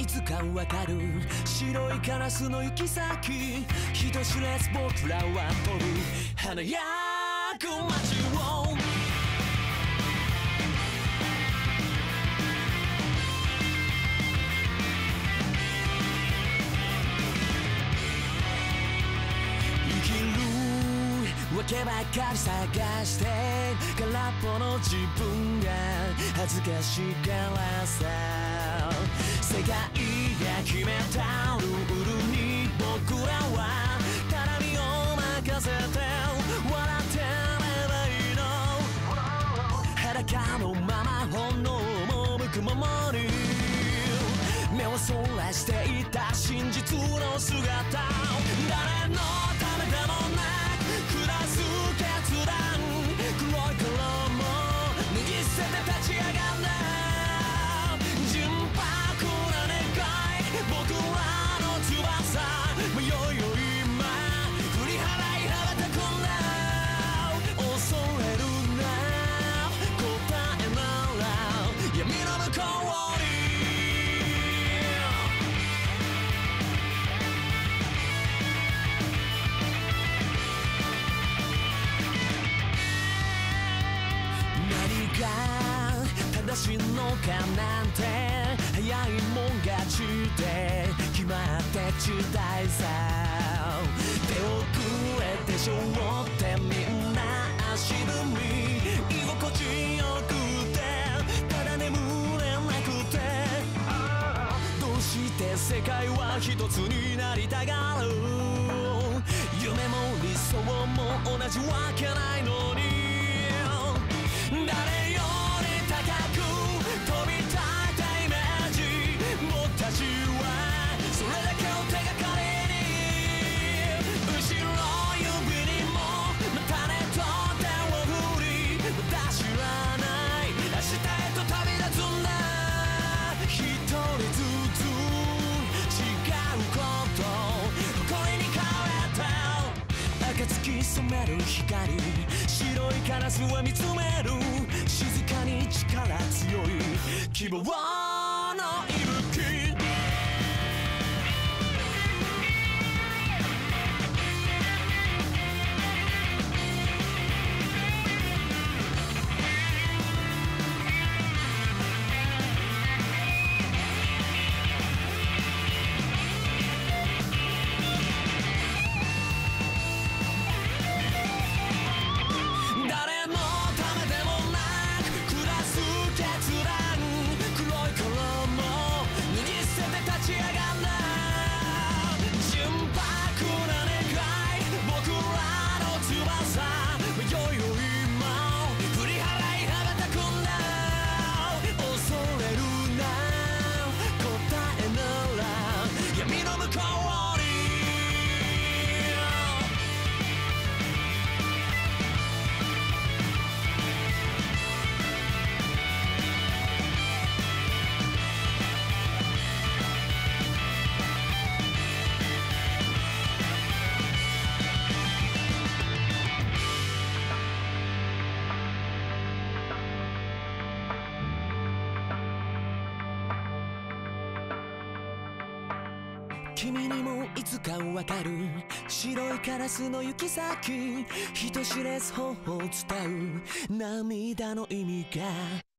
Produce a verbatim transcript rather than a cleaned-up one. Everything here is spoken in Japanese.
いつかわかる白いカラスの行き先人知れず僕らは飛ぶ華やぐ街をわけばかり探して空っぽの自分が恥ずかしいからさ世界が決めたルールに僕らはただ身を任せて笑ってればいいの裸のまま本能を向くままに目をそらしていた真実の姿誰のためでもない下す決断黒い衣脱ぎ捨てて立ち上がる純白な願い僕らの翼迷いを今振り払い羽ばたくんだ恐れるな答えなら闇の向こうに正しいのかなんて早いもん勝ちで決まって時代さ手遅れでしょってみんな足踏み居心地よくてただ眠れなくてどうして世界は一つになりたがる夢も理想も同じわけないのに誰よ突き染める光白いカラスは見つめる静かに力強い希望の息吹君にもいつかわかる白いカラスの行き先人知れず頬を伝う涙の意味が